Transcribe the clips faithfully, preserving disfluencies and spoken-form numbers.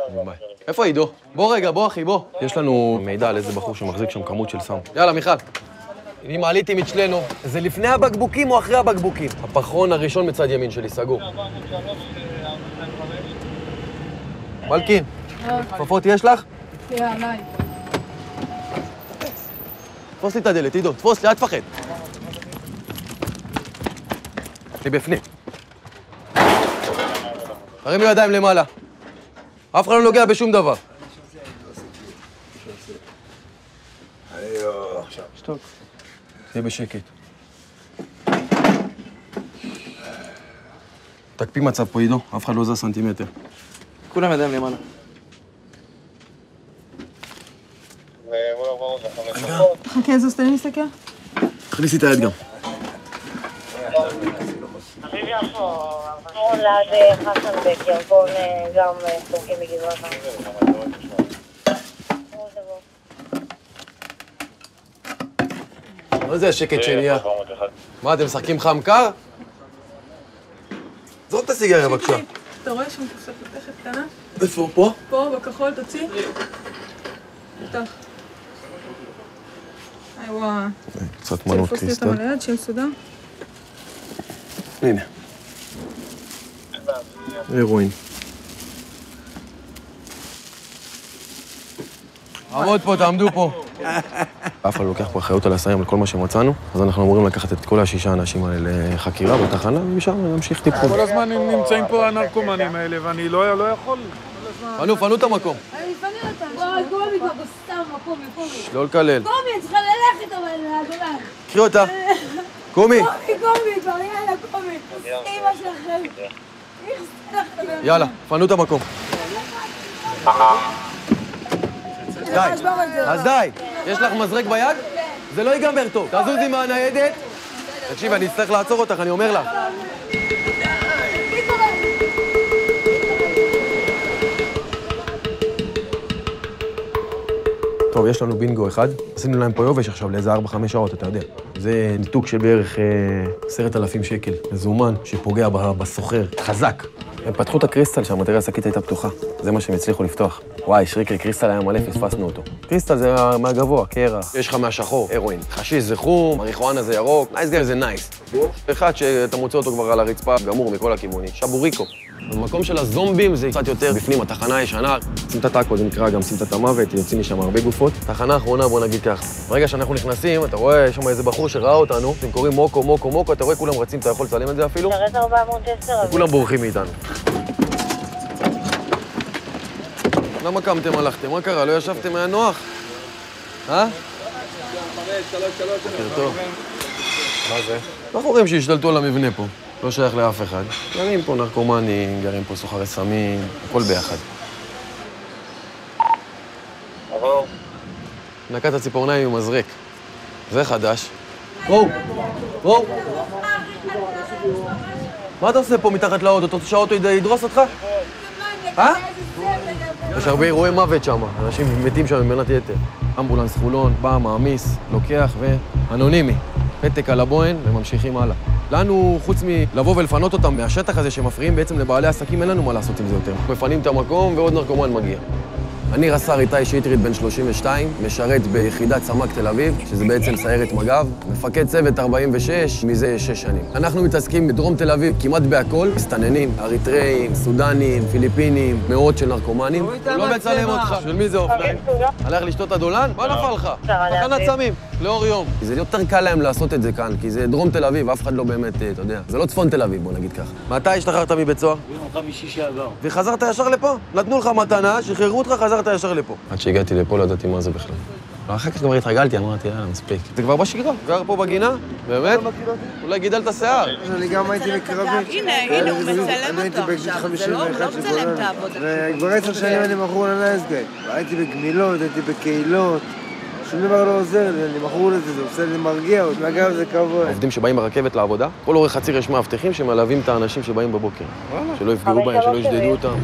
ביי. איפה עידו? בוא רגע, בוא אחי, בוא. יש לנו מידע על איזה בחור שמחזיק שם כמות של סם. יאללה, מיכל. אני מעליתי מצלנו. זה לפני הבקבוקים או אחרי הבקבוקים? הפחרון הראשון מצד ימין שלי, סגור. מלכין, כפפות יש לך? כן, עליי. תפוס לי את הדלת, עידו, תפוס לי, אל תפחד. אני בפנים. תרימו ידיים למעלה. אף אחד לא נוגע בשום דבר. שתוק. תהיה בשקט. תקפיא מצב פה, עידו. אף אחד לא זז סנטימטר. כולם ידיים למעלה. חכה, זו סתני להסתכל? תכניסי את היד גם. ליד חסן בקרקון גם סורקים בגזרת. מה זה השקט שנהיה? מה, אתם משחקים חם קר? זאת הסיגריה, בבקשה. אתה רואה שם קופסה פותחת קטנה? איפה? פה? פה, בכחול, תוציא. פתח. היי, וואו. קצת מנות קריסטל. תפוס לי אותם על היד, שיהיה מסודר. הנה. הרואין. עמוד פה, תעמדו פה. אף אחד לוקח פה אחריות על הסמים, על כל מה שמצאנו, אז אנחנו אמורים לקחת את כל השישה האנשים האלה לחקירה בתחנה, ומשם נמשיך טיפול. כל הזמן נמצאים פה הנרקומנים האלה, ואני לא יכול. פנו, פנו את המקום. אני פנו אותם. וואי, קומי כבר בסתם מקום, קומי. לא לקלל. קומי, אני צריכה ללכת אבל לגולן. קחי אותה. קומי. קומי, קומי, כבר יאללה, קומי. אמא שלכם. יאללה, פנו את המקום. די, אז די. יש לך מזרק ביד? זה לא ייגמר טוב. תזוזי מהניידת. תקשיב, אני אצטרך לעצור אותך, אני אומר לך. טוב, יש לנו בינגו אחד. עשינו להם פה יובש עכשיו לאיזה ארבע חמש שעות, אתה יודע. זה ניתוק של בערך עשרת אלפים שקל. מזומן שפוגע בסוחר. חזק. הם פתחו את הקריסטל שהמטריה השקית הייתה פתוחה. זה מה שהם הצליחו לפתוח. וואי, שריקי, קריסטל היה מלא, פספסנו אותו. קריסטל זה מהגבוה, קרח. יש לך מהשחור, הרואין. חשיש זה חום, מריחואנה זה ירוק. נייס גאי זה נייס. אחד שאתה מוצא אותו כבר על הרצפה, גמור מכל הכיוונים. שבוריקו. במקום של הזומבים זה קצת יותר בפנים, התחנה הישנה. סמטת עכו, זה נקרא גם סמטת המוות, יוצאים משם הרבה גופות. תחנה האחרונה, בוא נגיד ככה. ברגע שאנחנו נכנסים, אתה רואה, יש שם איזה בחור שראה אותנו, אתם קוראים מוקו, מוקו, מוקו, אתה רואה, כולם רצים, אתה יכול לצלם את זה אפילו? וכולם בורחים מאיתנו. למה קמתם, הלכתם? מה קרה? לא ישבתם מהנוח? אה? בוקר טוב. מה זה? בחורים שהשתלטו על המבנה פה. לא שייך לאף אחד. גרים פה נרקומנים, גרים פה סוחרי סמים, הכל ביחד. נקת הציפורניים עם מזרק. זה חדש. בואו, בואו. מה אתה עושה פה מתחת לאוטו? אתה רוצה שהאוטו ידרוס אותך? אה? יש הרבה אירועי מוות שם, אנשים מתים שם ממנת יתר. אמבולנס חולון, בא, מעמיס, לוקח ואנונימי. פתק על הבוהן וממשיכים הלאה. לנו, חוץ מלבוא ולפנות אותם מהשטח הזה שמפריעים בעצם לבעלי עסקים, אין לנו מה לעשות עם זה יותר. מפנים את המקום ועוד נרקומן מגיע. אני רס"ר איתי שטרית בן שלושים ושתיים, משרת ביחידת סמ"ק תל אביב, שזה בעצם סיירת מג"ב, מפקד צוות ארבעים ושש מזה שש שנים. אנחנו מתעסקים בדרום תל אביב כמעט בהכל, מסתננים, אריתראים, סודנים, פיליפינים, מאות של נרקומנים. לא מצלם אותך. של מי זה אופניים? הלך לשתות את הדולן? מה נפל לך? תחנת סמים, לאור יום. זה יותר קל להם לעשות את זה כאן, כי זה דרום תל אביב, אף אחד לא באמת, אתה יודע. זה לא צפון תל אביב, בוא נגיד ככה. מתי השתחררת מבית סוהר? ביום חמישי שעבר. וחזרת ישר לפה? נתנו לך מתנה, שחררו אותך, חזרת ישר לפה. עד שהגעתי לפה לא ידעתי מה זה בכלל. אחר כך כבר התרגלתי, אמרתי, יאללה, מספיק. זה כבר בשגרה. גר פה בגינה? באמת? אולי גידלת שיער. אני גם הייתי בקרבי. הנה, הנה, הוא מצלם הייתי אותו. בגיל עכשיו, זה חמישים לא ואחת הוא לא מצלם את העבודה. וכבר עשר שנים אני מכור לנייסגאי. הייתי בגמילות, הייתי בקהילות. שום דבר לא עוזר לי, אני מכור לזה, זה עושה לי מרגיע, אגב זה כבוד. עובדים שבאים ברכבת לעבודה, כל אורך חציר יש מאבטחים שמלווים את האנשים שבאים בבוקר. שלא יפגעו בהם, שלא ישדדו אותם.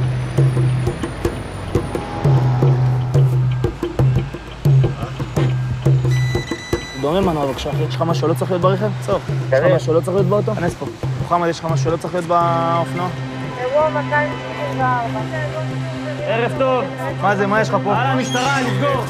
דומם מנוע בבקשה, אחי. יש לך משהו שלא צריך להיות ברכב? צור. יש לך משהו שלא צריך להיות באוטו? כנס פה. מוחמד, יש לך משהו שלא צריך להיות באופנוע? אירוע מאתיים שבעים וארבע. ערב טוב. מה זה, מה יש לך פה? על המשטרה, נסגור.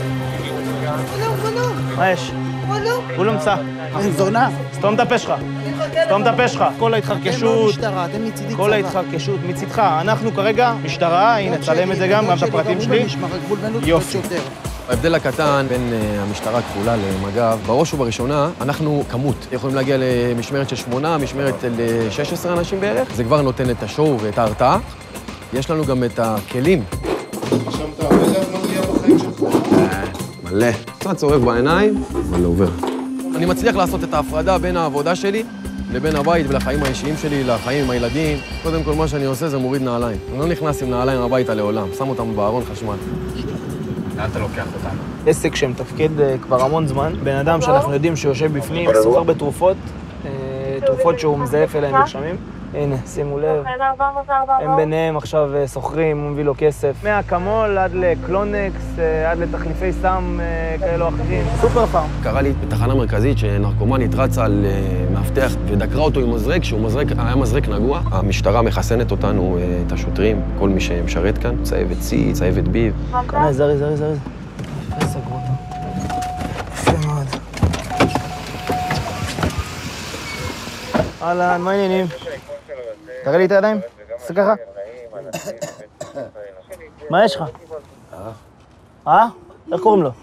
מה יש? הוא לא מצא. אין זונה. סתום את הפה שלך. סתום את הפה שלך. כל ההתחרקשות, אתם מצידי צבא. כל ההתחרקשות מצידך. אנחנו כרגע משטרה, הנה, צלם את זה גם, גם את הפרטים שלי. יופי. ההבדל הקטן בין המשטרה הכחולה למג"ב, בראש ובראשונה, אנחנו כמות. יכולים להגיע למשמרת של שמונה, משמרת ל-שש עשרה אנשים בערך. זה כבר נותן את השואו ואת ההרתעה. יש לנו גם את הכלים. שם אתה הרבה זמן מגיע בחיים שלך? מלא. קצת צורף בעיניים, אבל לא עובר. אני מצליח לעשות את ההפרדה בין העבודה שלי לבין הבית ולחיים האישיים שלי, לחיים עם הילדים. קודם כל, מה שאני עושה זה מוריד נעליים. אני לא נכנס עם נעליים הביתה לעולם, שם אותם בארון חשמל. לאן אתה לוקח אותנו? עסק שמתפקד כבר המון זמן. בן אדם שאנחנו יודעים שיושב בפנים, סוחר בתרופות, תרופות שהוא מזייף אליהם מרשמים. הנה, שימו לב, הם ביניהם עכשיו סוחרים, הוא מביא לו כסף. מהאקמול עד לקלונקס, עד לתחליפי סם כאלו אחרים. סופר פארם. קרה לי בתחנה מרכזית שנרקומנית רצה על מאבטח ודקרה אותו עם מזרק, שהוא מזרק, היה מזרק נגוע. המשטרה מחסנת אותנו, את השוטרים, כל מי שמשרת כאן, צהבת C, צהבת B. קנה, זרי, זרי, זרי. סגרו אותו. יפה מאוד. אהלן, מה העניינים? תראה לי את הידיים, עושה ככה. מה יש לך? אה? איך קוראים לו?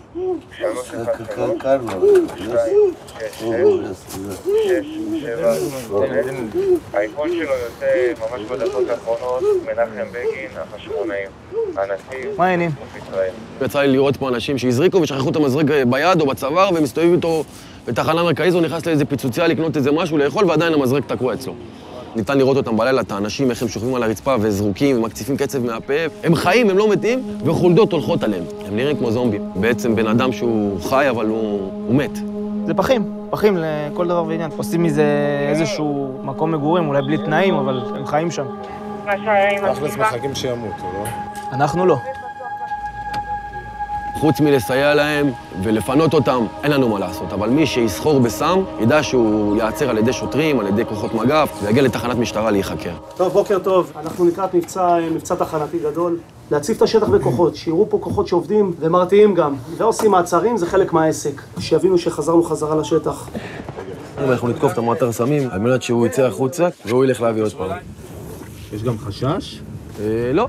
האיכון שלו יוצא ממש בדקות האחרונות, מנחם בגין, החשמונאים, הנתיב, מה העניינים? יצא לי לראות פה אנשים שהזריקו ושכחו את המזרק ביד או בצוואר והם מסתובבים איתו בתחנה מרכזית, הוא נכנס לאיזה פיצוציה לקנות איזה משהו לאכול ועדיין המזרק תקוע אצלו. ניתן לראות אותם בלילה, את האנשים, איך הם שוכבים על הרצפה וזרוקים ומקציפים קצב מהפה. הם חיים, הם לא מתים, וחולדות הולכות עליהם. הם נראים כמו זומבים. בעצם בן אדם שהוא חי, אבל הוא, הוא מת. זה פחים, פחים לכל דבר ועניין. עושים מזה איזשהו מקום מגורים, אולי בלי תנאים, אבל הם חיים שם. תכלס מחכים שימותו, לא? אנחנו לא. חוץ מלסייע להם ולפנות אותם, אין לנו מה לעשות. אבל מי שיסחור בסם, ידע שהוא ייעצר על ידי שוטרים, על ידי כוחות מג"ב, ויגיע לתחנת משטרה להיחקר. טוב, בוקר טוב. אנחנו לקראת מבצע, מבצע תחנתי גדול. להציף את השטח בכוחות, שיראו פה כוחות שעובדים ומרתיעים גם. ועושים מעצרים, זה חלק מהעסק. שיבינו שחזרנו חזרה לשטח. אנחנו נתקוף את המאתר סמים, על מנת שהוא יצא החוצה, והוא ילך להביא עוד פעם. יש גם חשש? לא.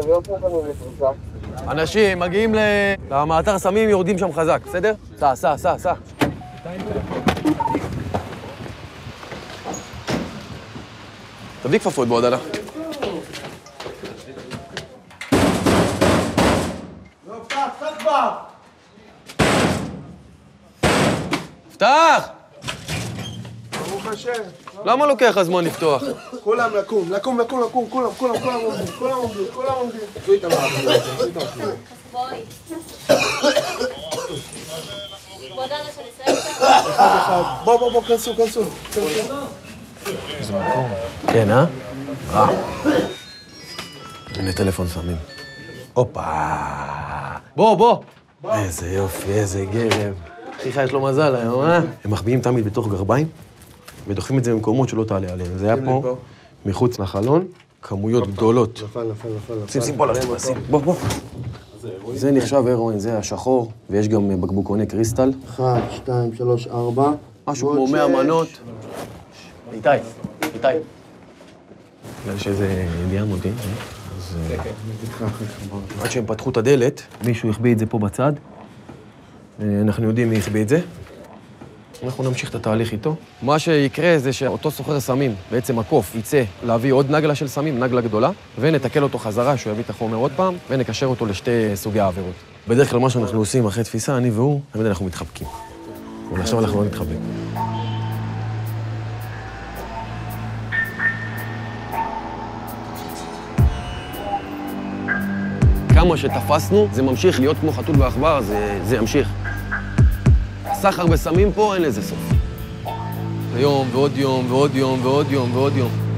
אנשים מגיעים למאתר סמים, יורדים שם חזק, בסדר? סע, סע, סע, סע. תביא כפפות בעודנה. פתח! ברוך השם. למה לוקח הזמן לפתוח? כולם לקום, לקום, לקום, לקום, כולם, כולם, כולם עומדים, כולם עומדים, כולם עומדים. זו איתם מהחבורה, זו איתם מהחבורה. אחד אחד, בוא, בוא, בוא, כנסו, כנסו, כנסו. איזה מקום. כן, אה? אה. הנה טלפון סמים. הופה. בוא, בוא. איזה יופי, איזה גרב. אחיך יש לו מזל היום, אה? הם מחביאים תמיד בתוך גרביים, ודוחים את זה במקומות שלא תעלה עליהם. זה היה פה, מחוץ לחלון, כמויות גדולות. נפל, נפל, נפל. שים, שים פה לך, שים. בוא, בוא. זה נחשב הרואין, זה השחור, ויש גם בקבוקוני קריסטל. אחד, שתיים, שלוש, ארבע. משהו כמו מאה מנות. איתי, איתי. בגלל שזה ידיעה מודיעין, אז... עד שהם פתחו את הדלת, מישהו החביא את זה פה בצד. אנחנו יודעים מי החביא את זה. אנחנו נמשיך את התהליך איתו. מה שיקרה זה שאותו סוחר סמים, בעצם הקוף, יצא להביא עוד נגלה של סמים, נגלה גדולה, ונתקל אותו חזרה, שהוא יביא את החומר עוד פעם, ונקשר אותו לשתי סוגי העבירות. בדרך כלל מה שאנחנו עושים אחרי תפיסה, אני והוא, תמיד אנחנו מתחבקים. אבל עכשיו אנחנו לא נתחבק. כמה שתפסנו, זה ממשיך להיות כמו חתול בעכבר, זה, זה ימשיך. הסחר בסמים פה, אין לזה סוף. ויום, ועוד יום, ועוד יום, ועוד יום, ועוד יום.